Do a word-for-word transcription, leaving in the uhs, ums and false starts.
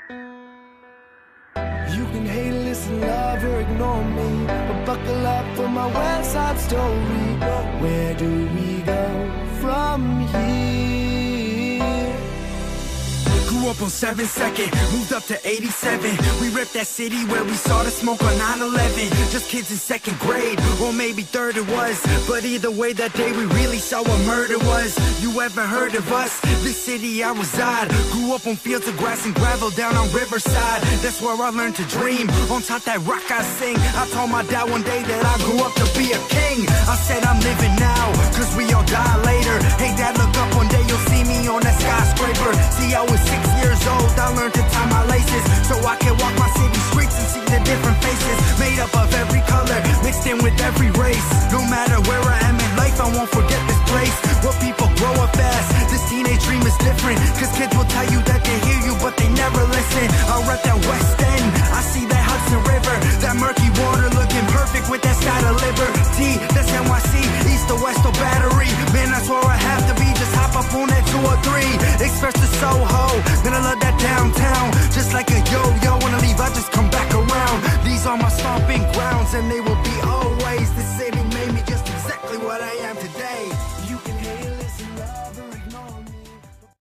You can hate, listen, love, or ignore me, but buckle up for my West Side Story. Where do we go from here? Grew up on seventh second, moved up to eighty-seven. We ripped that city where we saw the smoke on nine eleven. Just kids in second grade, or maybe third it was. But either way, that day we really saw what murder was. You ever heard of us? This city I reside. Grew up on fields of grass and gravel down on Riverside. That's where I learned to dream. On top that rock I sing. I told my dad one day that I grew up to be a king. I said I'm living now, cause we all die later. Hey dad, look up one day, you'll see me on that skyscraper. See, I was six years old, I learned to tie my laces, so I can walk my city streets and see the different faces, made up of every color, mixed in with every race. No matter where I am in life, I won't forget this place. Where people grow up fast, this teenage dream is different, cause kids will tell you that they hear you, but they never listen. I rep that West End, I see that Hudson River, that murky water looking perfect with that sky to Liberty. That's N Y C, east to west or Battery. Man, that's where I have to be, just hop up on that two or three. Express to Soho, man, I love that downtown. Just like a yo-yo, wanna leave, I just come back around. These are my stomping grounds, and they will be always the